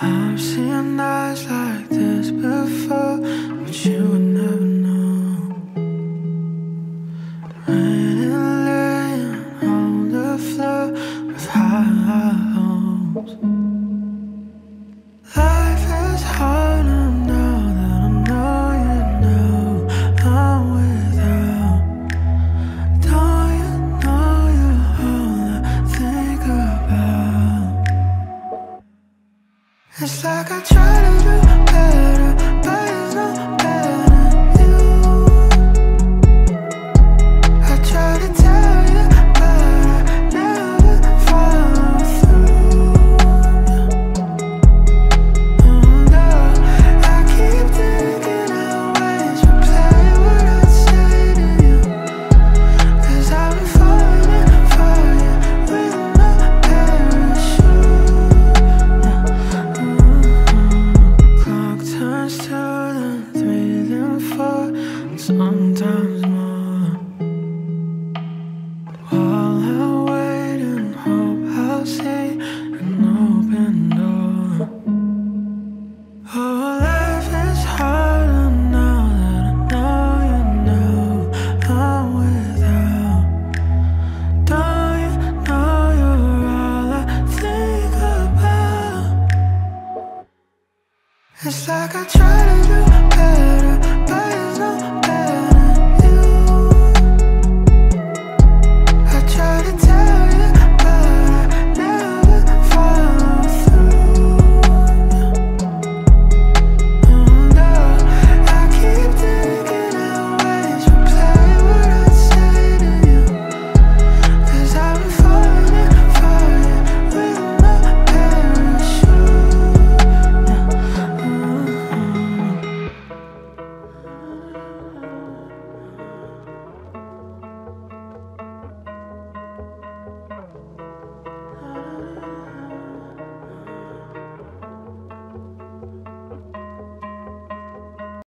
I've seen nights like this before, but you would never know. Raining, laying on the floor with high hopes. Life is harder now that I know you know I'm without. Don't you know you're all I think about? It's like I try to do better, but it's no better than you. I try to tell you, but I never follow through. Oh no, I keep thinking I'll always replay what I say to you, 'cause I've been falling for you with no parachute. Clock turns to then 3, then 4, and sometimes more. While I wait and hope I'll see an open door. Oh, life is harder now that I know you know I'm without. Don't you know you're all I think about? It's like I try to do better, but it's no better.